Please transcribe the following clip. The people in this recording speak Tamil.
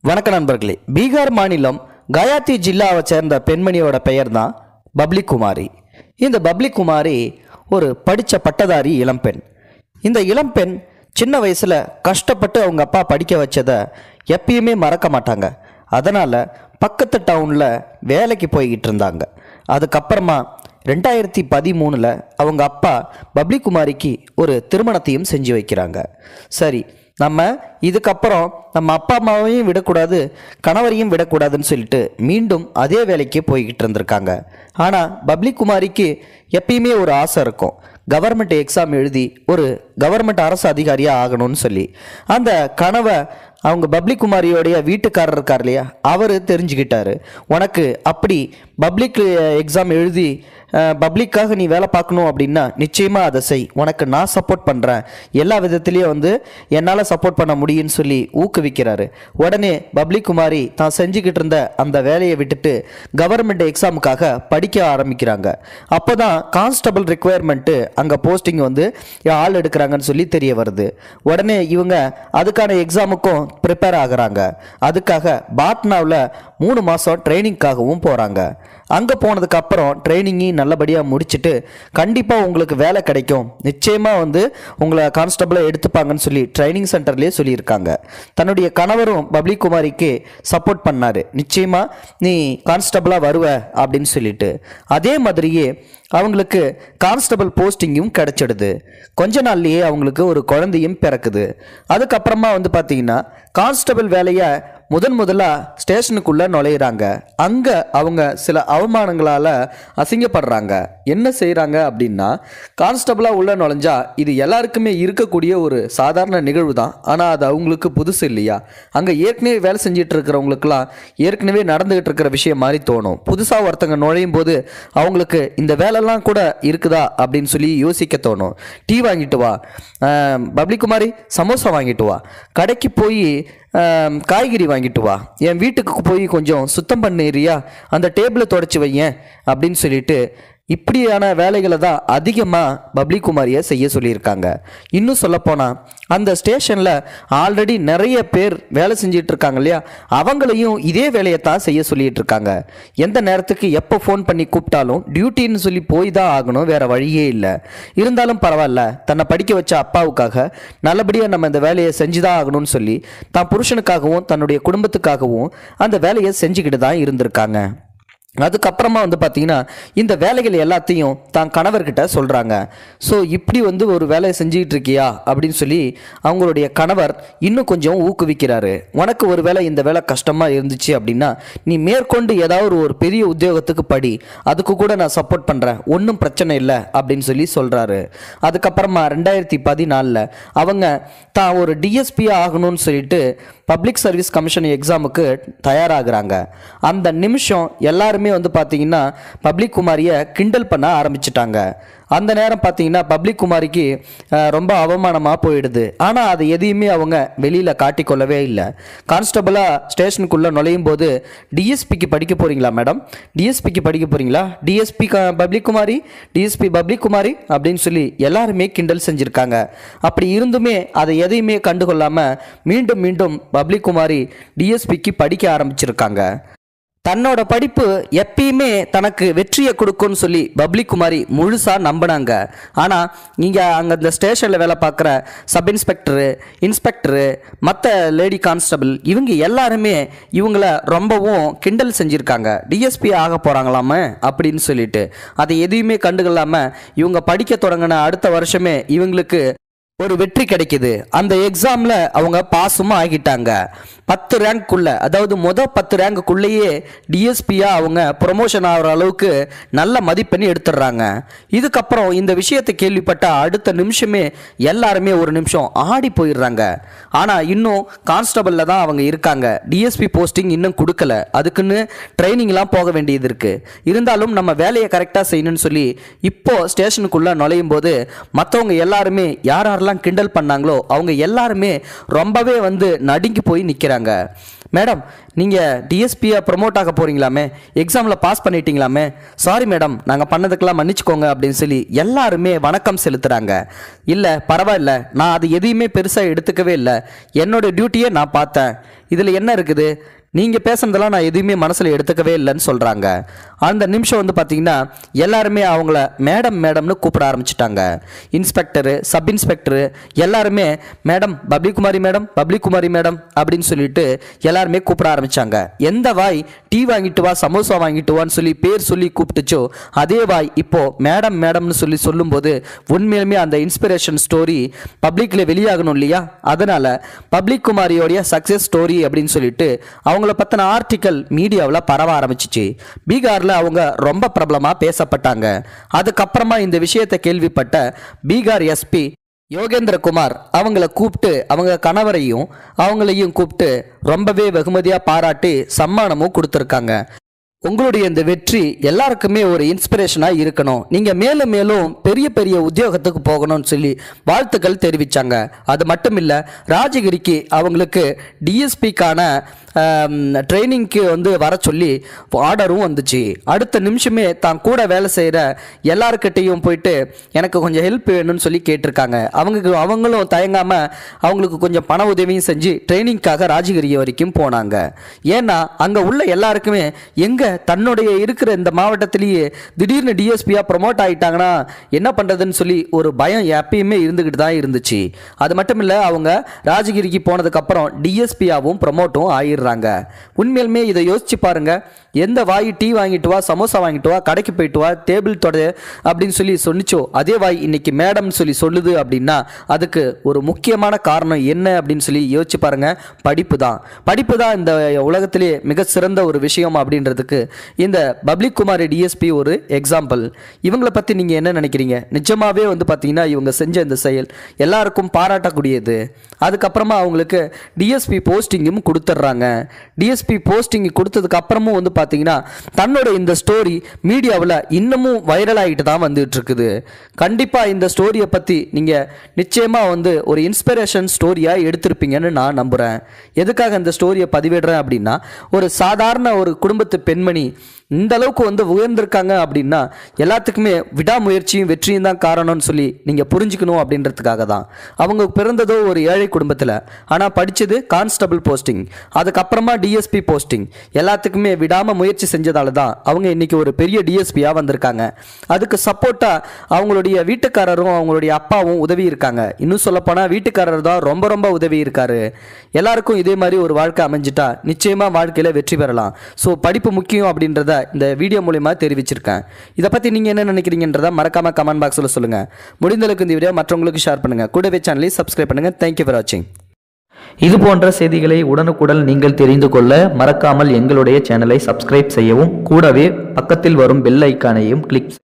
வணக்க நண்பர்களே. பீகார் மாநிலம் கயாத்தி ஜில்லாவை சேர்ந்த பெண்மணியோட பெயர் தான் பப்ளி குமாரி. இந்த பப்ளி குமாரி ஒரு படித்த பட்டதாரி இளம்பெண். இந்த இளம்பெண் சின்ன வயசில் கஷ்டப்பட்டு அவங்க அப்பா படிக்க வச்சதை எப்பயுமே மறக்க மாட்டாங்க. அதனால் பக்கத்து டவுனில் வேலைக்கு போய்கிட்டு இருந்தாங்க. அதுக்கப்புறமா 2013 அவங்க அப்பா பப்ளி குமாரிக்கு ஒரு திருமணத்தையும் செஞ்சு வைக்கிறாங்க. சரி, நம்ம இதுக்கப்புறம் நம்ம அப்பா அம்மாவையும் விடக்கூடாது, கணவரையும் விடக்கூடாதுன்னு சொல்லிட்டு மீண்டும் அதே வேலைக்கு போய்கிட்டு இருந்திருக்காங்க. ஆனால் பப்ளி குமாரிக்கு எப்பயுமே ஒரு ஆசை இருக்கும், கவர்மெண்ட் எக்ஸாம் எழுதி ஒரு கவர்மெண்ட் அரசு அதிகாரியாக ஆகணும்னு சொல்லி. அந்த கனவை அவங்க பப்ளி குமாரியோடைய வீட்டுக்காரர் இருக்கார் இல்லையா, அவர் தெரிஞ்சுக்கிட்டாரு. உனக்கு அப்படி பப்ளிக் எக்ஸாம் எழுதி பப்ளிக்காக நீ வேலை பார்க்கணும் அப்படின்னா நிச்சயமாக அதை செய், உனக்கு நான் சப்போர்ட் பண்ணுறேன், எல்லா விதத்துலேயும் என்னால் சப்போர்ட் பண்ண முடியும்னு சொல்லி ஊக்குவிக்கிறாரு. உடனே பப்ளி குமாரி தான் செஞ்சுக்கிட்டு இருந்த அந்த வேலையை விட்டுட்டு கவர்மெண்ட் எக்ஸாமுக்காக படிக்க ஆரம்பிக்கிறாங்க. அப்போ தான் கான்ஸ்டபிள் ரிக்குவயர்மெண்ட்டு அங்கே போஸ்டிங் ஆள் எடுக்கிறாங்கன்னு சொல்லி தெரிய வருது. உடனே இவங்க அதுக்கான எக்ஸாமுக்கும் ப்ரிப்பேர் ஆகுறாங்க. அதுக்காக பாட்னாவில் 3 மாதம் ட்ரைனிங்காகவும் போகிறாங்க. அங்கே போனதுக்கு அப்புறம் ட்ரைனிங்கையும் நல்லபடியாக முடிச்சுட்டு கண்டிப்பாக உங்களுக்கு வேலை கிடைக்கும், நிச்சயமாக உங்களை கான்ஸ்டபிளாக எடுத்துப்பாங்கன்னு சொல்லி ட்ரைனிங் சென்டர்லேயே சொல்லியிருக்காங்க. தன்னுடைய கணவரும் பப்ளி குமாரிக்கு சப்போர்ட் பண்ணார், நிச்சயமாக நீ கான்ஸ்டபிளாக வருவ அப்படின்னு சொல்லிட்டு. அதே மாதிரியே அவங்களுக்கு கான்ஸ்டபிள் போஸ்டிங்கும் கிடைச்சிடுது. கொஞ்ச நாள்லேயே அவங்களுக்கு ஒரு குழந்தையும் பிறக்குது. அதுக்கப்புறமா பார்த்தீங்கன்னா கான்ஸ்டபிள் வேலையை முதலாக ஸ்டேஷனுக்குள்ளே நுழையிறாங்க. அங்கே அவங்க சில அவமானங்களால் அசிங்கப்படுறாங்க. என்ன செய்கிறாங்க அப்படின்னா, கான்ஸ்டபிளாக உள்ளே நுழைஞ்சா இது எல்லாருக்குமே இருக்கக்கூடிய ஒரு சாதாரண நிகழ்வு தான். ஆனால் அது அவங்களுக்கு புதுசு இல்லையா. அங்கே ஏற்கனவே வேலை செஞ்சிட்டு இருக்கிறவங்களுக்குலாம் ஏற்கனவே நடந்துகிட்டு இருக்கிற விஷயம் மாதிரி தோணும். புதுசாக ஒருத்தங்க நுழையும் போது அவங்களுக்கு இந்த வேலைலாம் கூட இருக்குதா அப்படின்னு சொல்லி யோசிக்க தோணும். டீ வாங்கிட்டு வா, பப்ளி குமாரி சமோசா வாங்கிட்டு வா, கடைக்கு போய் காய்கறி வாங்கிட்டு வா, என் வீட்டுக்கு போய் கொஞ்சம் சுத்தம் பண்ணிறியா, அந்த டேபிளை தொடச்சி வையேன் அப்படின்னு சொல்லிட்டு இப்படியான வேலைகளை தான் அதிகமாக பப்ளி குமாரியை செய்ய சொல்லியிருக்காங்க. இன்னும் சொல்லப்போனால் அந்த ஸ்டேஷனில் ஆல்ரெடி நிறைய பேர் வேலை செஞ்சிட்டு இருக்காங்க இல்லையா, அவங்களையும் இதே வேலையை தான் செய்ய சொல்லிட்டு இருக்காங்க. எந்த நேரத்துக்கு எப்போ ஃபோன் பண்ணி கூப்பிட்டாலும் டியூட்டின்னு சொல்லி போய் தான் ஆகணும், வேறு வழியே இல்லை. இருந்தாலும் பரவாயில்ல, தன்னை படிக்க வச்ச அப்பாவுக்காக நல்லபடியாக நம்ம இந்த வேலையை செஞ்சு தான் ஆகணும்னு சொல்லி தான் புருஷனுக்காகவும் தன்னுடைய குடும்பத்துக்காகவும் அந்த வேலையை செஞ்சுக்கிட்டு தான் இருந்திருக்காங்க. அதுக்கப்புறமா பார்த்தீங்கன்னா இந்த வேலைகள் எல்லாத்தையும் தான் கணவர்கிட்ட சொல்கிறாங்க. ஸோ இப்படி ஒரு வேலையை செஞ்சுக்கிட்டு இருக்கியா அப்படின்னு சொல்லி அவங்களுடைய கணவர் இன்னும் கொஞ்சம் ஊக்குவிக்கிறாரு. உனக்கு ஒரு வேலை இந்த வேலை கஷ்டமாக இருந்துச்சு அப்படின்னா நீ மேற்கொண்டு ஏதாவது ஒரு பெரிய உத்தியோகத்துக்கு படி, அதுக்கு கூட நான் சப்போர்ட் பண்ணுறேன், ஒன்றும் பிரச்சனை இல்லை அப்படின்னு சொல்லி சொல்கிறாரு. அதுக்கப்புறமா 2014 அவங்க தான் ஒரு டிஎஸ்பியாக ஆகணும்னு சொல்லிட்டு பப்ளிக் சர்வீஸ் கமிஷன் எக்ஸாமுக்கு தயாராகிறாங்க. அந்த நிமிஷம் எல்லாருமே பார்த்தீங்கன்னா பப்ளி குமாரியை கிண்டல் பண்ண ஆரம்பிச்சிட்டாங்க. அந்த நேரம் பார்த்தீங்கன்னா பப்ளி குமாரிக்கு ரொம்ப அவமானமாக போயிடுது. ஆனால் அது எதையுமே அவங்க வெளியில் காட்டிக்கொள்ளவே இல்லை. கான்ஸ்டபிளாக ஸ்டேஷனுக்குள்ளே நுழையும் போது டிஎஸ்பிக்கு படிக்க போகிறீங்களா மேடம், டிஎஸ்பிக்கு படிக்க போகிறீங்களா, டிஎஸ்பி பப்ளி குமாரி, டிஎஸ்பி பப்ளி குமாரி அப்படின்னு சொல்லி எல்லாருமே கிண்டல் செஞ்சுருக்காங்க. அப்படி இருந்துமே அதை எதையுமே கண்டுகொள்ளாமல் மீண்டும் மீண்டும் பப்ளி குமாரி டிஎஸ்பிக்கு படிக்க ஆரம்பிச்சிருக்காங்க. தன்னோட படிப்பு எப்பயுமே தனக்கு வெற்றியை கொடுக்கும்னு சொல்லி பப்ளி குமாரி முழுசாக நம்பினாங்க. ஆனால் இங்கே அங்கே இந்த ஸ்டேஷனில் வேலை பார்க்குற சப் இன்ஸ்பெக்டரு, இன்ஸ்பெக்டரு, மற்ற லேடி கான்ஸ்டபிள் இவங்க எல்லாருமே இவங்கள ரொம்பவும் கிண்டல் செஞ்சுருக்காங்க. டிஎஸ்பி ஆக போகிறாங்களாம அப்படின்னு சொல்லிட்டு அதை எதையுமே கண்டுகொள்ளாமல் இவங்க படிக்க தொடங்கின அடுத்த வருஷமே இவங்களுக்கு ஒரு வெற்றி கிடைக்குது. அந்த எக்ஸாமில் அவங்க பாஸும் ஆகிட்டாங்க. 10 ரேங்க்குள்ளே, அதாவது 10 ரேங்குக்குள்ளேயே டிஎஸ்பியாக அவங்க ப்ரொமோஷன் ஆகிற அளவுக்கு நல்ல மதிப்பெண் எடுத்துடுறாங்க. இதுக்கப்புறம் இந்த விஷயத்தை கேள்விப்பட்ட அடுத்த நிமிஷமே எல்லாருமே ஒரு நிமிஷம் ஆடி போயிடுறாங்க. ஆனால் இன்னும் கான்ஸ்டபிளில் தான் அவங்க இருக்காங்க, டிஎஸ்பி போஸ்டிங் இன்னும் கொடுக்கல, அதுக்குன்னு ட்ரைனிங்லாம் போக வேண்டியது இருக்குது. இருந்தாலும் நம்ம வேலையை கரெக்டாக செய்யணும்னு சொல்லி இப்போது ஸ்டேஷனுக்குள்ளே நுழையும் போது மற்றவங்க எல்லாருமே யாரெல்லாம் கிண்டல் பண்ணாங்களோ அவங்க எல்லாருமே ரொம்பவே நடுங்கி போய் நிற்கிறாங்க. மேடம் நீங்கள் டிஎஸ்பியாக ப்ரொமோட் ஆக போகிறீங்களாமே, எக்ஸாமில் பாஸ் பண்ணிட்டீங்களாமே, சாரி மேடம் நாங்கள் பண்ணதுக்கெல்லாம் மன்னிச்சுக்கோங்க அப்படின்னு சொல்லி எல்லாருமே வணக்கம் செலுத்துகிறாங்க. இல்லை பரவாயில்ல, நான் அது எதையுமே பெருசாக எடுத்துக்கவே இல்லை, என்னோட டியூட்டியை நான் பார்த்தேன், இதில் என்ன இருக்குது, நீங்கள் பேசுனதெல்லாம் நான் எதுவுமே மனசில் எடுத்துக்கவே இல்லைன்னு சொல்கிறாங்க. அந்த நிமிஷம் வந்து பார்த்திங்கன்னா எல்லாருமே அவங்கள மேடம் மேடம்னு கூப்பிட ஆரம்பிச்சிட்டாங்க. இன்ஸ்பெக்டரு, சப் இன்ஸ்பெக்டரு எல்லாருமே madam Babli Kumari madam, Babli Kumari madam அப்படின்னு சொல்லிட்டு எல்லாருமே கூப்பிட ஆரம்பித்தாங்க. எந்த வாய் டீ வாங்கிட்டு வா, சமோசா வாங்கிட்டு வான்னு சொல்லி பேர் சொல்லி கூப்பிட்டுச்சோ அதே வாய் இப்போது மேடம் மேடம்னு சொல்லி சொல்லும்போது உண்மையிலுமே அந்த இன்ஸ்பிரேஷன் ஸ்டோரி பப்ளிக்கில் வெளியாகணும் இல்லையா, அதனால் பப்ளிக்குமாரியோடைய சக்ஸஸ் ஸ்டோரி அப்படின்னு சொல்லிட்டு அவங்கள பற்றின ஆர்டிக்கல் மீடியாவில் பரவ ஆரம்பிச்சிச்சு. பீகாரில் அவங்க ரொம்ப பிரபலமாக பேசப்பட்டாங்க. அதுக்கப்புறமா இந்த விஷயத்தை கேள்விப்பட்ட பீகார் எஸ்பி யோகேந்திர குமார் அவங்கள கூப்பிட்டு அவங்க கணவரையும் அவங்களையும் கூப்பிட்டு ரொம்பவே வெகுமதியாக பாராட்டி சம்மானமும் கொடுத்துருக்காங்க. உங்களுடைய இந்த வெற்றி எல்லாருக்குமே ஒரு இன்ஸ்பிரேஷனாக இருக்கணும், நீங்கள் மேலும் மேலும் பெரிய பெரிய உத்தியோகத்துக்கு போகணும்னு சொல்லி வாழ்த்துக்கள் தெரிவித்தாங்க. அது மட்டும் இல்லை, ராஜகிரிக்கு அவங்களுக்கு டிஎஸ்பிக்கான ட்ரைனிங்க்கு வந்து வர சொல்லி ஆர்டரும் வந்துச்சு. அடுத்த நிமிஷமே தான் கூட வேலை செய்கிற எல்லாருக்கிட்டையும் போயிட்டு எனக்கு கொஞ்சம் ஹெல்ப் வேணும்னு சொல்லி கேட்டிருக்காங்க. அவங்களும் தயங்காமல் அவங்களுக்கு கொஞ்சம் பண உதவியும் செஞ்சு ட்ரைனிங்காக ராஜகிரி வரைக்கும் போனாங்க. ஏன்னா அங்கே உள்ள எல்லாருக்குமே எங்கே தன்னுடைய இருக்கிற இந்த மாவட்டத்திலேயே திடீர்னு டிஎஸ்பியாக ப்ரொமோட் ஆகிட்டாங்கன்னா என்ன பண்ணுறதுன்னு சொல்லி ஒரு பயம் எப்பயுமே இருந்துக்கிட்டு தான் இருந்துச்சு. அது மட்டும் இல்லை, அவங்க ராஜகிரிக்கு போனதுக்கப்புறம் டிஎஸ்பியாகவும் ப்ரொமோட்டும் ஆயிடுறாங்க. உண்மையிலுமே இதை யோசிச்சு பாருங்க, எந்த வாய் டீ வாங்கிட்டு வா, சமோசா வாங்கிட்டு வா, கடைக்கு போயிட்டு வா, டேபிள் தொட அப்படின்னு சொல்லி சொன்னிச்சோ அதே வாய் இன்னைக்கு மேடம்னு சொல்லி சொல்லுது அப்படின்னா அதுக்கு ஒரு முக்கியமான காரணம் என்ன அப்படின்னு சொல்லி யோசிச்சு பாருங்க. படிப்பு தான் இந்த உலகத்திலே மிக சிறந்த ஒரு விஷயம் அப்படின்றதுக்கு இந்த பப்ளிக்குமாரி டிஎஸ்பி ஒரு எக்ஸாம்பிள். இவங்களை பற்றி நீங்கள் என்ன நினைக்கிறீங்க? நிஜமாவே வந்து பார்த்தீங்கன்னா இவங்க செஞ்ச இந்த செயல் எல்லாருக்கும் பாராட்டக்கூடியது. அதுக்கப்புறமா அவங்களுக்கு டிஎஸ்பி போஸ்டிங்கும் கொடுத்துட்றாங்க. டிஎஸ்பி போஸ்டிங் கொடுத்ததுக்கு அப்புறமும் வந்து பார்த்தீங்கன்னா தன்னோட இந்த ஸ்டோரி மீடியாவில் இன்னமும் வைரல் ஆகிட்டு தான் வந்துட்டு இருக்குது. கண்டிப்பாக இந்த ஸ்டோரியை பற்றி நீங்கள் நிச்சயமாக வந்து ஒரு இன்ஸ்பிரேஷன் ஸ்டோரியாக எடுத்திருப்பீங்கன்னு நான் நம்புகிறேன். எதுக்காக இந்த ஸ்டோரியை பதிவிடுறேன் அப்படின்னா, ஒரு சாதாரண ஒரு குடும்பத்து பெண்மணி இந்த அளவுக்கு வந்து உயர்ந்திருக்காங்க அப்படின்னா எல்லாத்துக்குமே விடாமுயற்சியும் வெற்றியும் தான் காரணம்னு சொல்லி நீங்கள் புரிஞ்சுக்கணும் அப்படின்றதுக்காக தான். அவங்க பிறந்ததோ ஒரு ஏழை குடும்பத்தில், ஆனால் படித்தது கான்ஸ்டபிள் போஸ்டிங், அதுக்கப்புறமா டிஎஸ்பி போஸ்டிங், எல்லாத்துக்குமே விடாமல் முயற்சி செஞ்சதால தான் அவங்க இன்றைக்கி ஒரு பெரிய டிஎஸ்பியாக வந்திருக்காங்க. அதுக்கு சப்போர்ட்டாக அவங்களுடைய வீட்டுக்காரரும் அவங்களுடைய அப்பாவும் உதவி இருக்காங்க. இன்னும் சொல்லப்போனால் வீட்டுக்காரர் தான் ரொம்ப ரொம்ப உதவி இருக்காரு. எல்லாருக்கும் இதே மாதிரி ஒரு வாழ்க்கை அமைஞ்சிட்டா நிச்சயமாக வாழ்க்கையில் வெற்றி பெறலாம். ஸோ படிப்பு முக்கியம் அப்படின்றத இந்த வீடியோ மூலமா தெரிவிச்சிருக்கேன். இதை பற்றி நீங்கள் என்ன நினைக்கிறீங்கன்றத மறக்காம கமெண்ட் பாக்ஸில் சொல்லுங்கள். முடிந்தளவுக்கு இந்த வீடியோ மற்றவங்களுக்கு ஷேர் பண்ணுங்கள். கூடவே சேனலை சப்ஸ்கிரைப் பண்ணுங்கள். தேங்க்யூ ஃபார் வாட்சிங். இது போன்ற செய்திகளை உடனுக்குடன் நீங்கள் தெரிந்து கொள்ள மறக்காமல் எங்களுடைய சேனலை சப்ஸ்கிரைப் செய்யவும், கூடவே பக்கத்தில் வரும் பெல் ஐக்கானையும் கிளிக்